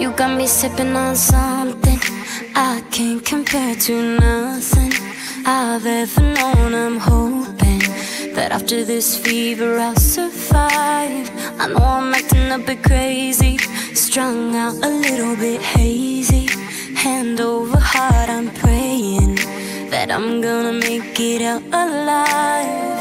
You got me sipping on something I can't compare to nothing I've ever known. I'm hoping that after this fever I'll survive. I know I'm acting a bit crazy, strung out a little bit hazy. Hand over heart I'm praying that I'm gonna make it out alive.